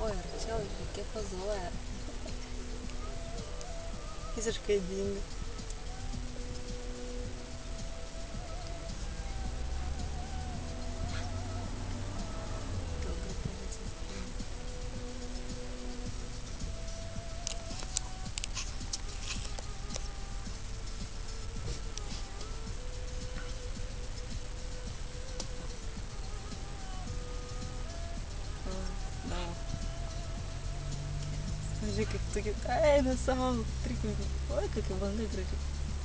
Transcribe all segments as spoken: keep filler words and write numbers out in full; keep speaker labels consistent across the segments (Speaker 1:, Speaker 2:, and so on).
Speaker 1: Oi, čia reikia pozuoja. Visiškai dinga. Ilgai policijos priima. Žiūrėk, kaip tu kaip, eina savo, trikmė. Oi, kokia banga graži.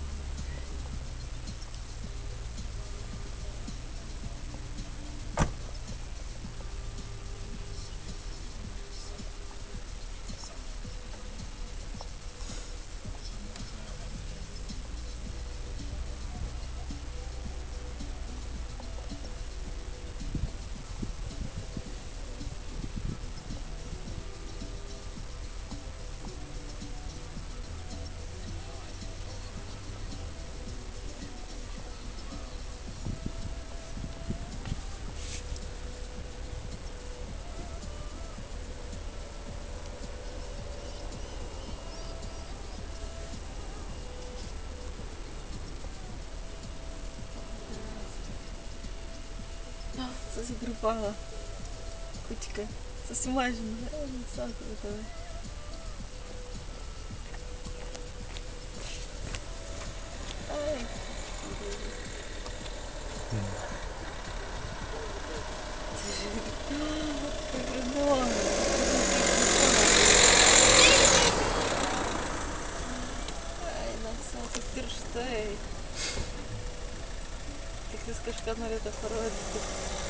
Speaker 1: Susigrupavo. Kučka. Susimažino. Eina sako tave. Ai. Kaip įdomu. Eina sako tirštai. Tik jis kažką norėtų parodyti.